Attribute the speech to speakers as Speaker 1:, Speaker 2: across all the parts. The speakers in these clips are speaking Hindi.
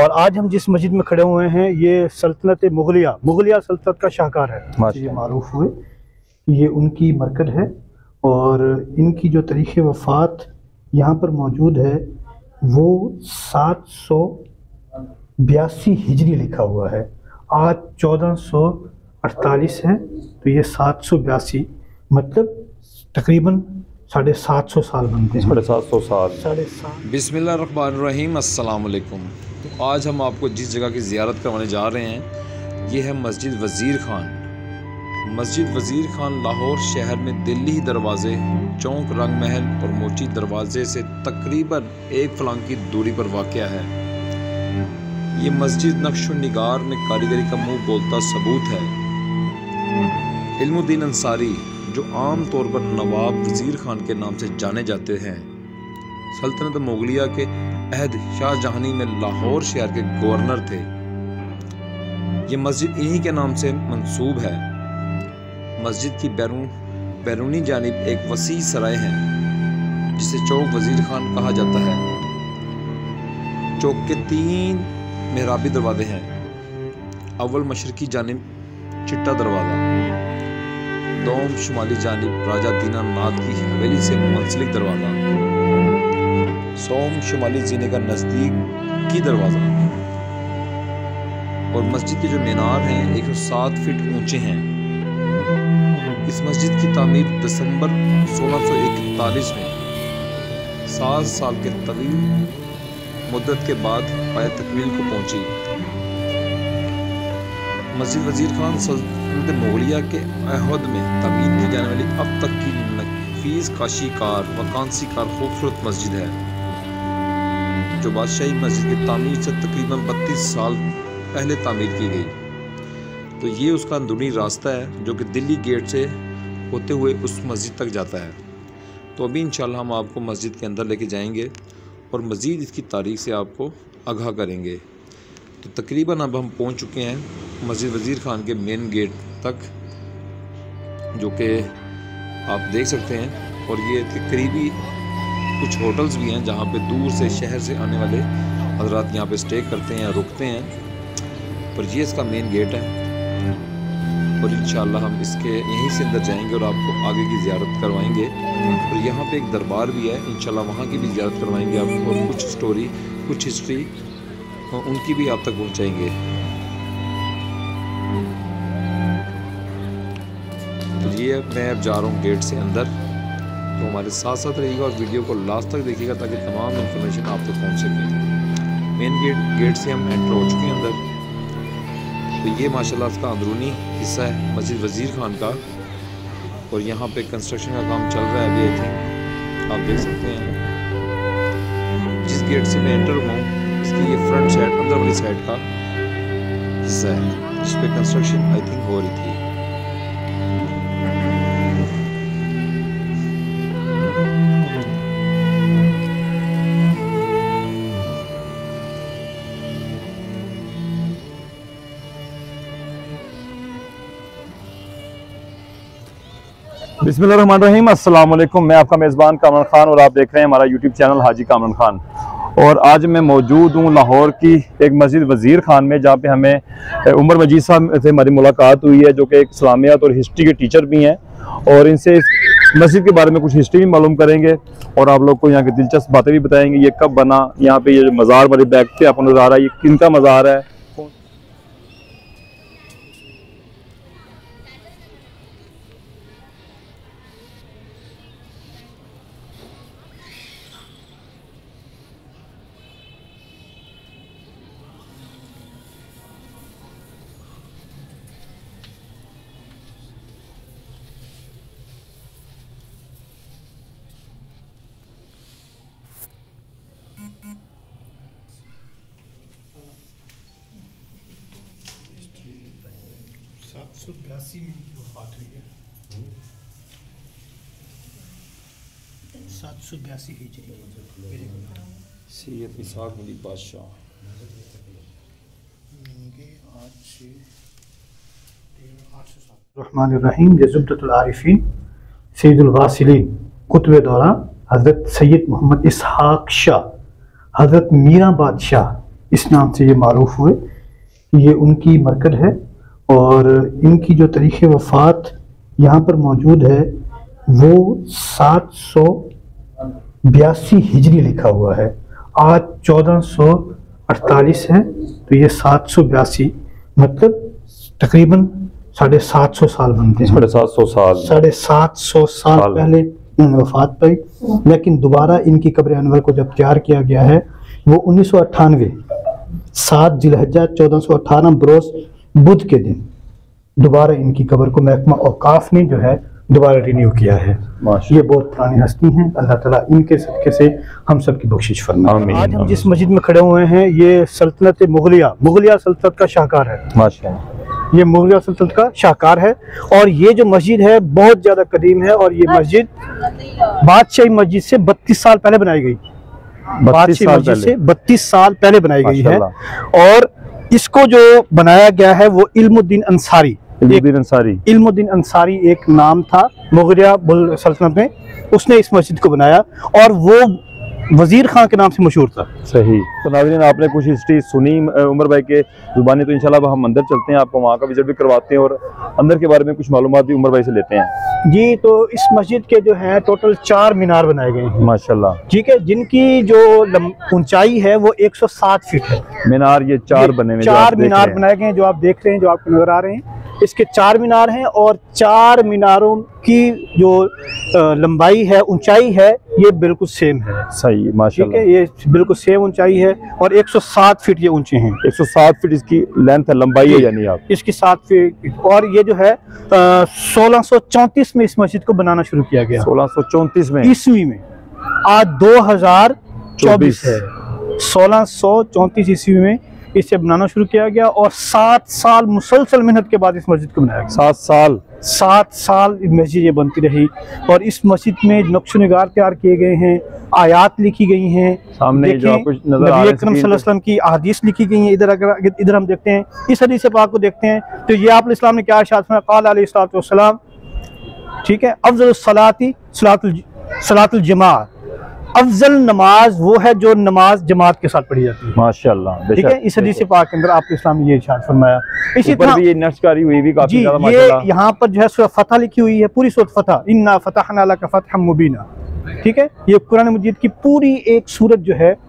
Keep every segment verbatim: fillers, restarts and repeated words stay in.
Speaker 1: और आज हम जिस मस्जिद में खड़े हुए हैं ये सल्तनत मुगलिया मुगलिया सल्तनत का शाहकार है, ये मारूफ हुए, ये उनकी मरकज़ है। और इनकी जो तारीख़ वफ़ात यहाँ पर मौजूद है वो सात सौ बयासी हिजरी लिखा हुआ है। आज चौदह सौ अड़तालीस है, तो ये सात सौ बयासी मतलब तकरीबन साढ़े सात सौ साल बनते हैं।
Speaker 2: साढ़े सात सौ साल
Speaker 1: साढ़े सात
Speaker 3: बिस्मिल्लाहिर्रहमानिर्रहीम, अस्सलाम वालेकुम। तो आज हम आपको जिस जगह की ज़ियारत करवाने जा रहे हैं ये है मस्जिद वज़ीर खान। मस्जिद वज़ीर खान लाहौर शहर में दिल्ली दरवाज़े, चौक, रंग महल और मोची दरवाज़े से तकरीबन एक फलांग की दूरी पर वाक़या है। ये मस्जिद नक्श निगार में कारीगरी का मुँह बोलता सबूत है। इल्मुद्दीन अंसारी, जो आम तौर पर नवाब वज़ीर खान के नाम से जाने जाते हैं, सल्तनत मुगलिया के अहद शाहजहानी में लाहौर शहर के गवर्नर थे। ये मस्जिद इन्हीं के नाम से मंसूब है। मस्जिद की बैरून बैरूनी जानिब एक वसी सराय है जिसे चौक वज़ीर खान कहा जाता है। चौक के तीन मेहराबी दरवाजे हैं। अव्वल मशरकी जानिब चिट्टा दरवाज़ा, दोम शुमाली जानिब राजा दीनानाथ की हवेली से मुंसलिक दरवाज़ा, सोम शुमाली जीने का नज़दीकी दरवाज़ा। और मस्जिद के जो मीनार हैं एक सौ सात फीट ऊंचे हैं। इस मस्जिद की तामीर दिसंबर सोलह सौ इकतालीस में सात साल के तवील मुद्दत के बाद पाए तकमील को पहुंची। मस्जिद वज़ीर खान सल्तनत मुगलिया के अहद में तामीर की जाने वाली अब तक की नफीस काशीकार व कांसीकार खूबसूरत मस्जिद है, जो बादशाही मस्जिद की तामीर से तकरीबन बत्तीस साल पहले तामीर की गई। तो ये उसका अंदरूनी रास्ता है जो कि दिल्ली गेट से होते हुए उस मस्जिद तक जाता है। तो अभी इंशाल्लाह हम आपको मस्जिद के अंदर लेके जाएंगे और मज़ीद इसकी तारीख़ से आपको आगाह करेंगे। तो तकरीबन अब हम पहुंच चुके हैं मस्जिद वज़ीर खान के मेन गेट तक, जो कि आप देख सकते हैं। और ये करीबी कुछ होटल्स भी हैं जहां पे दूर से शहर से आने वाले हज़रात यहां पे स्टे करते हैं या रुकते हैं। पर ये इसका मेन गेट है और इंशाअल्लाह हम इसके यहीं से अंदर जाएंगे और आपको आगे की ज़ियारत करवाएंगे। और यहाँ पे एक दरबार भी है, इंशाअल्लाह वहाँ की भी ज़ियारत करवाएंगे आपको, और कुछ स्टोरी, कुछ हिस्ट्री उनकी भी आप तक पहुँचाएंगे। तो ये मैं अब जा रहा हूँ गेट से अंदर, तो हमारे साथ साथ रहिएगा और वीडियो को लास्ट तक देखिएगा ताकि तमाम इन्फॉर्मेशन आप तक पहुँच सके। मेन गेट गेट से हम एंटर हो चुके हैं अंदर। तो ये माशाल्लाह इसका अंदरूनी हिस्सा है मस्जिद वज़ीर खान का, और यहाँ पे कंस्ट्रक्शन का काम चल रहा है अभी। आई थिंक आप देख सकते हैं जिस गेट से मैं एंटर हुआ हूँ इसकी ये फ्रंट साइड, अंदर वाली साइड का हिस्सा है जिस पे कंस्ट्रक्शन आई थिंक हो रही थी।
Speaker 2: बिस्मिल्लाहिर्रहमानिर्रहीम, अस्सलाम वालेकुम। मैं आपका मेज़बान कामरान खान और आप देख रहे हैं हमारा यूट्यूब चैनल हाजी कामरान खान। और आज मैं मौजूद हूँ लाहौर की एक मस्जिद वज़ीर खान में, जहाँ पे हमें उमर मजीद साहब से हमारी मुलाकात हुई है, जो कि एक इस्लामियात और हिस्ट्री के टीचर भी हैं। और इनसे इस मस्जिद के बारे में कुछ हिस्ट्री भी मालूम करेंगे और आप लोग को यहाँ की दिलचस्प बातें भी बताएंगे। ये कब बना, यहाँ पे ये जो मज़ार वाले बैग पे आपको नज़र आ रहा है, ये किन का मज़ार है।
Speaker 1: सात सौ बयासी में वफात हुई है, सात सौ बयासी हिजरी।
Speaker 3: सैयद इसहाक अली बादशाह
Speaker 1: आज से रहमानिर्रहीम ज़ुब्दतुल आरिफीन सैयदुल वासिलीन कुतुब दौरा हज़रत सैयद मोहम्मद इसहाक शाह, हज़रत मीरा बादशाह इस नाम से ये मारूफ हुए। ये उनकी मरकज़ है और इनकी जो तारीख़ वफ़ात यहाँ पर मौजूद है वो सात सौ बयासी हिजरी लिखा हुआ है। आज चौदह सौ अड़तालीस है, तो ये सात सौ बयासी मतलब तकरीबन साढ़े सात सौ साल बनते हैं।
Speaker 2: साढ़े सात सौ साल
Speaker 1: साढ़े सात सौ साल पहले इन्होंने वफात पाई। लेकिन दोबारा इनकी कब्र अनवर को जब तैयार किया गया है वो उन्नीस सौ अट्ठानवे सात जिलहज्जा चौदह सौ अट्ठारह बरोज बुध के दिन दोबारा इनकी कब्र को महकमा औकाफ ने जो है दोबारा रिन्यू किया है। ये बहुत पुरानी हस्ती हैं। अल्लाह ताला इनके सदक़े से हम सब की बख्शिश फरमाए। आज हम जिस मस्जिद में खड़े हुए हैं ये सल्तनत मुगलिया मुगलिया सल्तनत का शाहकार है। माशाअल्लाह, ये मुगलिया सल्तनत का शाहकार है। और ये जो मस्जिद है बहुत ज़्यादा कदीम है और ये मस्जिद बादशाही मस्जिद से बत्तीस साल पहले बनाई गई। बादशाही मस्जिद से बत्तीस साल पहले बनाई गई है। और इसको जो बनाया गया है वो इल्मुद्दीन अंसारी इल्मुद्दीन अंसारी इल्मुद्दीन अंसारी एक नाम था मुगलिया सल्तनत में, उसने इस मस्जिद को बनाया और वो वजीर खान के नाम से मशहूर था। सही।
Speaker 2: तो नाज़रीन, आपने कुछ हिस्ट्री सुनी उमर भाई के जुबानी, तो इंशाल्लाह हम अंदर चलते हैं, आपको वहाँ का विजिट भी करवाते हैं और अंदर के बारे में कुछ मालूमात भी उमर भाई से लेते हैं।
Speaker 1: जी, तो इस मस्जिद के जो है टोटल चार मीनार बनाए गए हैं माशाल्लाह, ठीक है, जिनकी जो ऊंचाई है वो एक सौ सात फीट है।
Speaker 2: मीनार ये चार बने हुए,
Speaker 1: चार मीनार बनाए गए हैं जो आप देख रहे हैं, जो आपको नजर आ रहे हैं। इसके चार मीनार हैं और चार मीनारों की जो लंबाई है, ऊंचाई है, ये बिल्कुल सेम है।
Speaker 2: सही, माशाल्लाह,
Speaker 1: ठीक है, ये बिल्कुल सेम ऊंचाई है और एक सौ सात फीट ये ऊंचे हैं।
Speaker 2: एक सौ सात फीट इसकी लेंथ है, लंबाई है यानी आप
Speaker 1: इसकी सात फीट। और ये जो है सोलह सौ चौंतीस में इस मस्जिद को बनाना शुरू किया गया।
Speaker 2: सोलह सौ चौंतीस में
Speaker 1: ईस्वी में। आज दो हजार चौबीस है। सोलह सौ चौंतीस ईस्वी में इसे बनाना शुरू किया गया और सात साल मुसलसल मेहनत के बाद इस मस्जिद को बनाया गया।
Speaker 2: सात साल
Speaker 1: सात साल मस्जिद ये बनती रही और इस मस्जिद में नक्शो निगार तैयार किए गए हैं, आयात लिखी गई हैं,
Speaker 2: सामने जो आपको नजर आ रहा है
Speaker 1: नबी अकरम सल्लल्लाहु अलैहि वसल्लम की अहादीस लिखी गई हैं। इधर अगर इधर हम देखते हैं, इस हदीस पाक को देखते हैं तो ये आप इस्लाम ने क्या इरशाद फरमाया, क़ाल अलैहिस्सलातु वस्सलाम, ठीक है, अफ़ज़लुस सलाती सलातुल सलातुल जमा, अफजल नमाज वो है जो नमाज जमात के साथ पढ़ी जाती है।
Speaker 2: माशाल्लाह,
Speaker 1: ठीक है, इस हदीस पाक के अंदर आपके इस्लाम ने ये इरशाद फरमाया। इसी तरह
Speaker 2: ये नक्शकारी हुई भी काफी ज्यादा
Speaker 1: ये यहाँ पर जो है सूरह फतह लिखी हुई है, पूरी सूरह फतह, इन्ना फतहना लका फतहम मुबीना, ठीक है, ये कुरान मजीद की पूरी एक सूरत जो है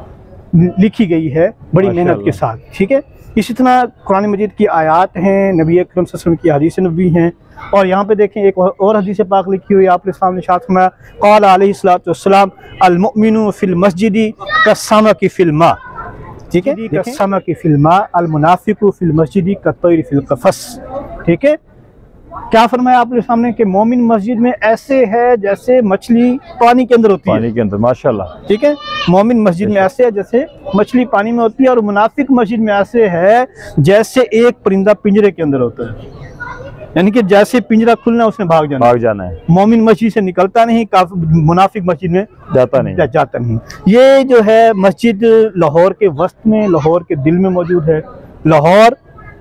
Speaker 1: लिखी गई है बड़ी मेहनत के साथ। ठीक है, इसी तरह कुरान मजीद की आयात हैं, नबी अकरम सल्लल्लाहु अलैहि वसल्लम की हदीस नबी हैं। और यहाँ पे देखें एक और हदीस पाक लिखी हुई है, आपके सामने इरशाद फरमाया, क़ाल अलैहिस्सलातु वस्सलाम, अल मुमिनु फिल मस्जिदी कस्समकी फिल मा, ठीक है, कस्समकी फिल मा, अल मुनाफिकु फिल मस्जिदी कत्तैर फिल क़फ़स। ठीक है, क्या फरमाया आपके सामने कि मोमिन मस्जिद में ऐसे है जैसे मछली पानी के अंदर होती है,
Speaker 2: पानी के अंदर, माशाल्लाह।
Speaker 1: ठीक है, मोमिन मस्जिद में ऐसे है जैसे मछली पानी में होती है और मुनाफिक मस्जिद में ऐसे है जैसे एक परिंदा पिंजरे के अंदर होता है, यानी कि जैसे पिंजरा खुलना उसने भाग जाना
Speaker 2: भाग जाना है।
Speaker 1: मोमिन मस्जिद से निकलता नहीं, मुनाफिक मस्जिद में
Speaker 2: जाता नहीं
Speaker 1: जा, जाता नहीं। ये जो है मस्जिद लाहौर के वस्त में, लाहौर के दिल में मौजूद है। लाहौर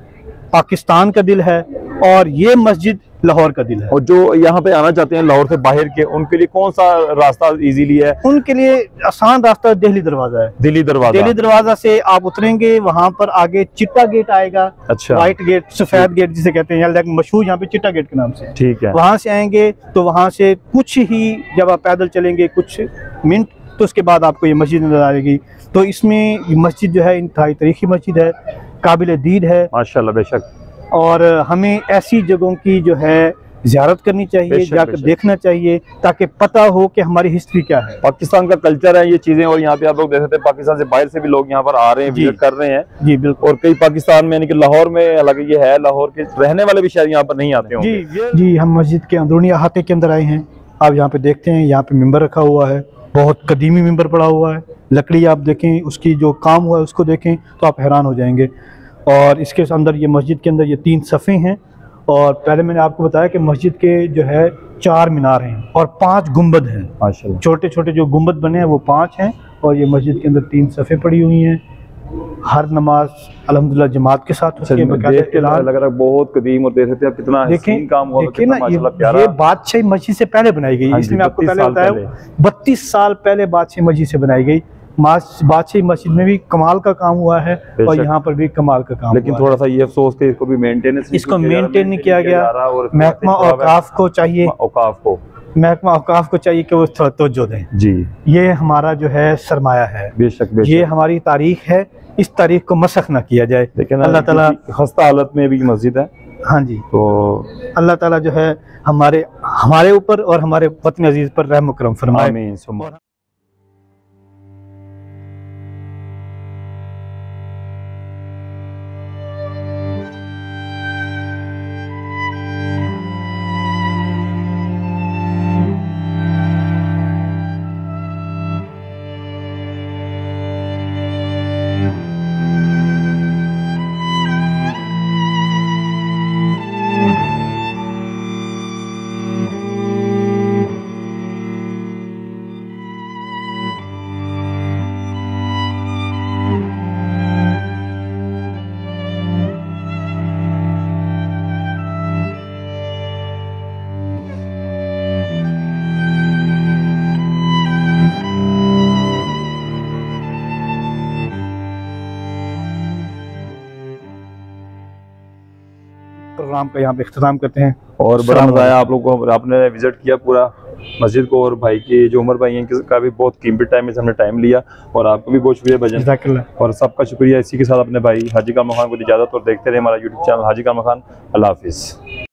Speaker 1: पाकिस्तान का दिल है और ये मस्जिद लाहौर का दिल है।
Speaker 2: और जो यहाँ पे आना चाहते हैं लाहौर से बाहर के, उनके लिए कौन सा रास्ता इजीली है?
Speaker 1: उनके लिए आसान रास्ता दिल्ली दरवाजा है।
Speaker 2: दिल्ली दरवाजा
Speaker 1: दिल्ली दरवाजा से आप उतरेंगे, वहाँ पर आगे चिट्टा गेट आएगा। अच्छा, व्हाइट गेट, सफेद गेट जिसे कहते हैं, या मशहूर यहाँ पे चिट्टा गेट के नाम से। ठीक है, वहाँ से आएंगे तो वहाँ से कुछ ही जब आप पैदल चलेंगे कुछ मिनट, तो उसके बाद आपको ये मस्जिद नजर आएगी। तो इसमें मस्जिद जो है इंतहाई तारीखी मस्जिद है, काबिल दीद है माशाल्लाह, बेशक। और हमें ऐसी जगहों की जो है ज़ियारत करनी चाहिए, जाकर देखना चाहिए ताकि पता हो कि हमारी हिस्ट्री क्या है।
Speaker 2: पाकिस्तान का कल्चर है ये चीजें, और यहाँ पे आप लोग देख सकते हैं पाकिस्तान से बाहर से भी लोग यहाँ पर आ रहे हैं, विजिट कर रहे हैं। जी बिल्कुल। और कई पाकिस्तान में, यानी कि लाहौर में, हालांकि ये है लाहौर के रहने वाले भी शायद यहाँ पर नहीं आते होंगे।
Speaker 1: जी जी, हम मस्जिद के अंदरूनी अहाते के अंदर आए हैं। आप यहाँ पे देखते हैं, यहाँ पे मिंबर रखा हुआ है, बहुत कदीमी मिंबर पड़ा हुआ है, लकड़ी आप देखें, उसकी जो काम हुआ है उसको देखें तो आप हैरान हो जाएंगे। और इसके अंदर, ये मस्जिद के अंदर ये तीन सफ़े हैं। और पहले मैंने आपको बताया कि मस्जिद के जो है चार मीनार हैं और पांच गुंबद हैं माशाल्लाह। छोटे छोटे जो गुंबद बने हैं वो पांच हैं और ये मस्जिद के अंदर तीन सफ़े पड़ी हुई हैं। हर नमाज अल्हम्दुलिल्लाह जमात के साथ होती है।
Speaker 2: लग रहा है बहुत कदीम, और देख सकते हैं कितना हसीन काम हुआ,
Speaker 1: कितना माशाल्लाह प्यारा। ये बादशाही मस्जिद से पहले बनाई गई, इसलिए मैं आपको पहले बताया बत्तीस साल पहले बादशाही मस्जिद से बनाई गई। बादशाही मस्जिद में भी कमाल का काम हुआ है और यहाँ पर भी कमाल का काम
Speaker 2: लेकिन
Speaker 1: हुआ
Speaker 2: थोड़ा सा ये अफसोस कि इसको भी मेंटेनेंस
Speaker 1: इसको मेंटेन नहीं किया गया। महकमा औकाफ को चाहिए
Speaker 2: औकाफ को
Speaker 1: महकमा औकाफ को चाहिए कि वो तवज्जो दें
Speaker 2: जी।
Speaker 1: ये हमारा जो है सरमाया है,
Speaker 2: बेशक बेशक
Speaker 1: ये हमारी तारीख है, इस तारीख को मसख ना किया जाए।
Speaker 2: लेकिन
Speaker 1: अल्लाह ताला
Speaker 2: खस्ता हालत में भी मस्जिद है।
Speaker 1: हाँ जी,
Speaker 2: तो
Speaker 1: अल्लाह ताला जो है हमारे हमारे ऊपर और हमारे वतन अजीज पर रहम करम फरमाए।
Speaker 2: आमीन सुम्मा।
Speaker 1: प्रोग्राम का यहाँ पे इख्तिताम करते हैं
Speaker 2: और बड़ा मजा आया आप लोगों को, आपने विजिट किया पूरा मस्जिद को, और भाई की जो उमर भाई हैं का भी बहुत कीमती टाइम में हमने टाइम लिया, और आपको भी बहुत शुक्रिया भजन, और सबका शुक्रिया। इसी के साथ अपने भाई हाजी कामरान खान को इजाज़त, और देखते रहे हमारा यूट्यूब चैनल हाजी कामरान खान। अल्लाह हाफिज़।